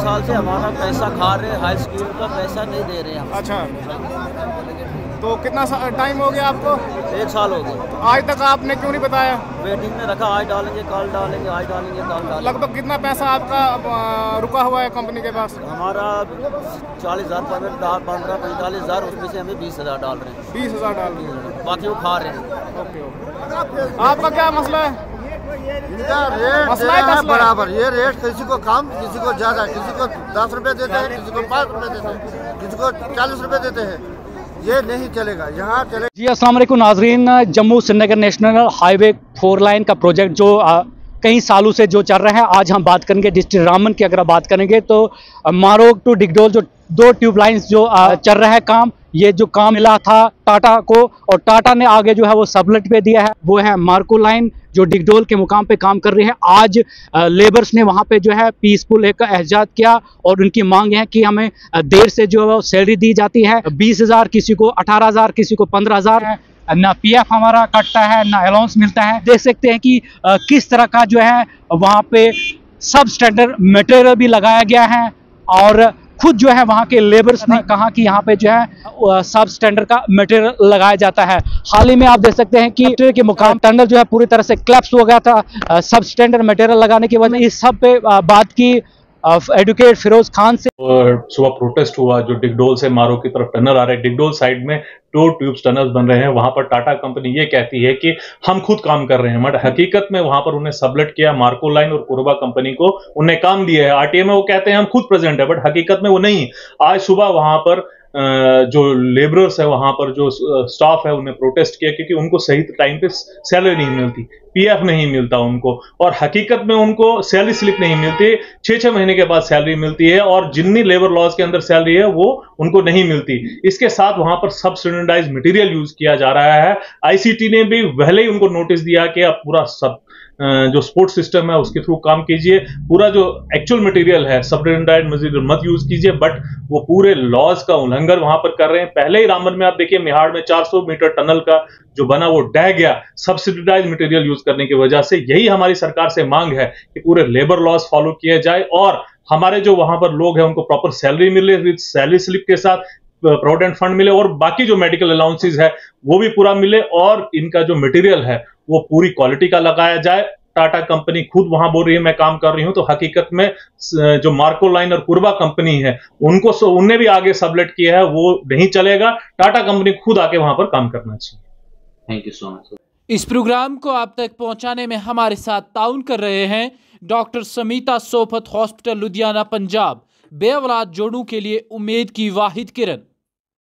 साल से हमारा पैसा खा रहे हैं, हाई स्कूल का पैसा नहीं दे रहे हैं। अच्छा, तो कितना टाइम हो गया आपको? 1 साल हो गया। आज तक आपने क्यों नहीं बताया? वेटिंग में रखा, आज डालेंगे कल डालेंगे, आज डालेंगे कल डालेंगे। लगभग कितना पैसा आपका रुका हुआ है कंपनी के पास? हमारा 40,000, 15, 45,000, उसमें से हमें 20,000 डाल रहे हैं। 20,000 डाल रहे हैं, बाकी वो खा रहे हैं। ओके। आपका क्या मसला है? इनका रेट है बराबर। ये रेट किसी को कम, किसी को ज्यादा, किसी को 10 रुपए देते हैं, किसी को 5 रुपए देते हैं, किसी को 40 रुपए देते हैं। ये नहीं चलेगा, यहाँ चले। जी अस्सलाम वालेकुम नाजरीन, Jammu Srinagar national highway 4 line का प्रोजेक्ट जो कई सालों से जो चल रहा है, आज हम बात करेंगे डिस्ट्रिक्ट रामबन की। अगर बात करेंगे तो मारोग टू डिगडोल जो 2 ट्यूब लाइन्स जो चल रहा है काम, ये जो काम मिला था टाटा को, और टाटा ने आगे जो है वो सबलेट पे दिया है, वो है मार्को लाइन जो डिगडोल के मुकाम पे काम कर रही है। आज लेबर्स ने वहाँ पे जो है पीसफुल एक एहजाज किया और उनकी मांग है कि हमें देर से जो है सैलरी दी जाती है। 20,000, किसी को 18,000, किसी को 15,000 है, ना पीएफ हमारा कटता है, ना अलाउंस मिलता है। देख सकते हैं कि किस तरह का जो है वहाँ पे सब स्टैंडर्ड मटेरियल भी लगाया गया है, और खुद जो है वहाँ के लेबर्स ने कहा कि यहाँ पे जो है सब स्टैंडर्ड का मटेरियल लगाया जाता है। हाल ही में आप देख सकते हैं कि के मुकाम टनल जो है पूरी तरह से क्लैप्स हो गया था सब स्टैंडर्ड मटेरियल लगाने की वजह। इस सब पे बात की एडवोकेट फिरोज खान से। और सुबह प्रोटेस्ट हुआ जो डिगडोल से मारो की तरफ टनल आ रहे हैं। डिगडोल साइड में 2 ट्यूब्स टनल्स बन रहे हैं। वहां पर टाटा कंपनी ये कहती है कि हम खुद काम कर रहे हैं, मगर हकीकत में वहां पर उन्हें सबलेट किया मार्को लाइन और पूर्वा कंपनी को उन्हें काम दिया है। आरटीए में वो कहते हैं हम खुद प्रेजेंट है, बट हकीकत में वो नहीं। आज सुबह वहां पर जो लेबरर्स है, वहां पर जो स्टाफ है, उन्हें प्रोटेस्ट किया क्योंकि उनको सही टाइम पे सैलरी नहीं मिलती, पीएफ नहीं मिलता उनको, और हकीकत में उनको सैलरी स्लिप नहीं मिलती। 6-6 महीने के बाद सैलरी मिलती है, और जितनी लेबर लॉज के अंदर सैलरी है वो उनको नहीं मिलती। इसके साथ वहां पर सब स्टैंडर्डाइज मटेरियल यूज किया जा रहा है। आईसीटी ने भी पहले ही उनको नोटिस दिया कि आप पूरा सब जो सपोर्ट सिस्टम है उसके थ्रू काम कीजिए, पूरा जो एक्चुअल मटेरियल है सब्सटैंडर्ड मटेरियल मत यूज कीजिए, बट वो पूरे लॉज का उल्लंघन वहां पर कर रहे हैं। पहले ही रामबन में आप देखिए मिहाड़ में 400 मीटर टनल का जो बना वो ढह गया सब्सिडाइज मटेरियल यूज करने की वजह से। यही हमारी सरकार से मांग है कि पूरे लेबर लॉज फॉलो किए जाए और हमारे जो वहां पर लोग हैं उनको प्रॉपर सैलरी मिले, विद सैलरी स्लिप के साथ प्रोविडेंट फंड मिले, और बाकी जो मेडिकल अलाउंसेस है वो भी पूरा मिले, और इनका जो मटेरियल है वो पूरी क्वालिटी का लगाया जाए। टाटा कंपनी खुद वहां बोल रही है मैं काम कर रही हूं, तो हकीकत में जो मार्को लाइन और पूर्वा कंपनी है उनने भी आगे सबलेट किया है, वो नहीं चलेगा। टाटा कंपनी खुद आके वहां पर काम करना चाहिए। Thank you so much. इस प्रोग्राम को आप तक पहुंचाने में हमारे साथ ताउन कर रहे हैं डॉक्टर समीता सोफत हॉस्पिटल लुधियाना पंजाब। बेऔलाद जोड़ों के लिए उम्मीद की वाहिद किरण।